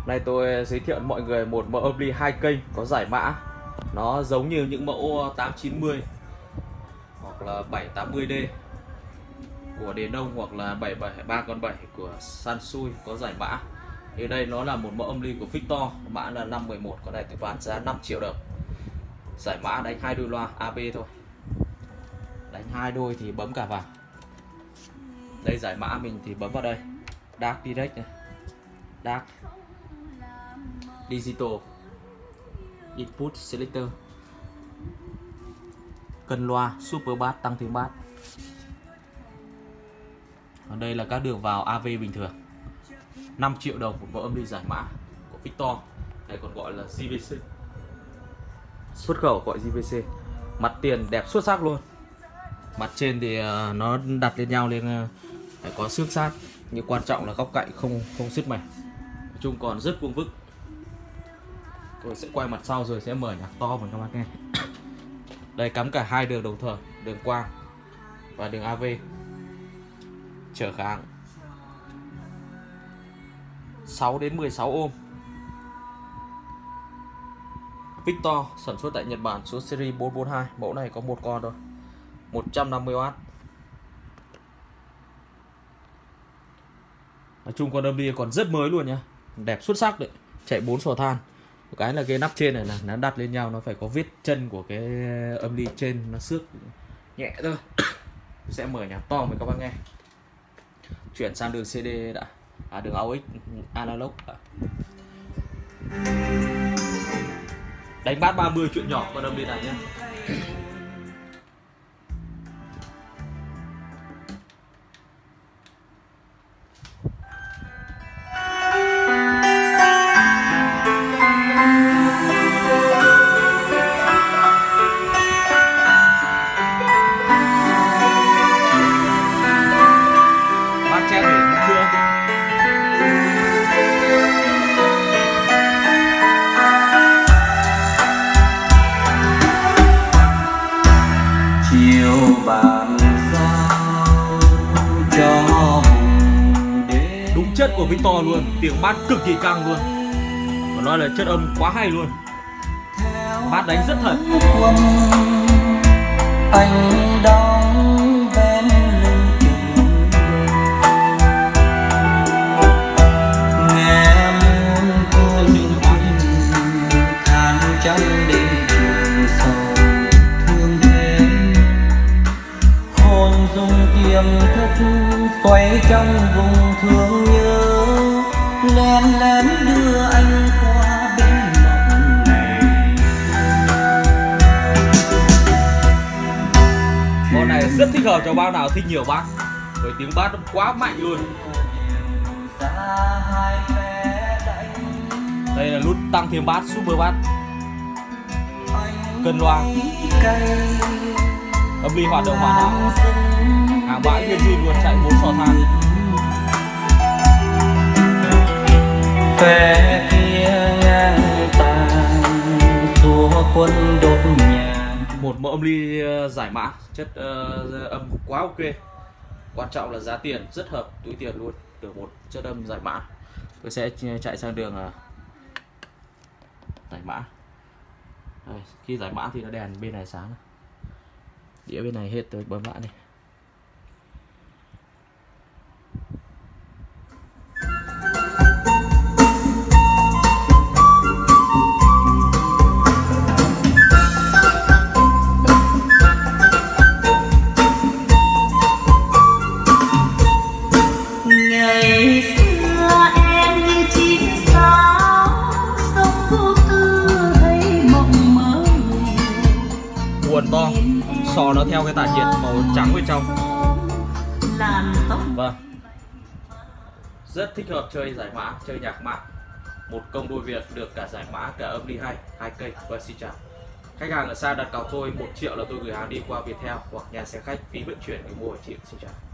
Nay tôi giới thiệu mọi người một mẫu âm ly 2 kênh có giải mã. Nó giống như những mẫu 890 hoặc là 780D của Denon hoặc là 773 của Sansui có giải mã. Thì đây nó là một mẫu âm ly của Victor, mã là 511, con này tôi bán giá 5 triệu đồng. Giải mã đánh 2 đôi loa AB thôi. Đánh 2 đôi thì bấm cả vào. Đây giải mã mình thì bấm vào đây. Dark Direct này. Dark Digital Input Selector. Cân loa Super Bass tăng thêm bass. Còn đây là các đường vào AV bình thường. 5 triệu đồng một mẫu âm ly giải mã của Victor. Đây còn gọi là JVC. Xuất khẩu gọi JVC. Mặt tiền đẹp xuất sắc luôn. Mặt trên thì nó đặt lên nhau nên phải có xước sát, nhưng quan trọng là góc cạnh không sứt mẻ. Nói chung còn rất vuông vức. Tôi sẽ quay mặt sau rồi sẽ mở nhạc to vào các bạn nghe. Đây cắm cả hai đường đồng thời, đường quang và đường AV. Trở kháng 6 đến 16 ohm. Victor sản xuất tại Nhật Bản, số series 442. Mẫu này có một con thôi, 150W. Nói chung con âm ly còn rất mới luôn nhá, đẹp xuất sắc đấy, chạy 4 sò than. Cái là cái nắp trên này là nó đặt lên nhau, nó phải có vết chân của cái âm ly trên, nó xước nhẹ thôi. Sẽ mở nhạc to với các bạn nghe. Chuyển sang đường CD đã, đường AUX analog đã. Đánh bass 30 chuyện nhỏ con âm ly này nhé. Đúng chất của Victor luôn, tiếng bass cực kỳ căng luôn. Còn nói là chất âm quá hay luôn. Bass đánh rất thật. Anh đong ven lưng chừng, nghe muôn cơn than trong đêm trường sầu thương thêm. Hồn dung tiềm thức xoay trong vùng thương nhớ, lén lén đưa anh qua bên mộng này. Con này rất thích hợp cho bác nào thích nhiều bass, bởi tiếng bass nó quá mạnh luôn. Đây là nút tăng thêm bass, super bass. Cân loa, âm ly hoạt động hoàn hảo, hàng bãi nguyên zin luôn, chạy 4 sò than. Phe kia ngang tàn xua quân đốt nhà. Một mẫu âm ly giải mã, chất âm quá ok. Quan trọng là giá tiền rất hợp túi tiền luôn, được một chất âm giải mã. Tôi sẽ chạy sang đường giải mã. Đây, khi giải mã thì nó đèn bên này sáng, đĩa bên này hết, tôi bấm lại này. Ngày xưa em như chim sáo, sống vô tư hay mộng mơ. Buồn to, sò nó theo cái tản nhiệt màu trắng bên trong. Vâng, rất thích hợp chơi giải mã, chơi nhạc mạn. Một công đôi việc, được cả giải mã cả âm ly hay, 2 kênh. Và xin chào. Khách hàng ở xa đặt cọc tôi 1 triệu là tôi gửi hàng đi qua Viettel hoặc nhà xe khách, phí vận chuyển thì mua 1 triệu. Xin chào.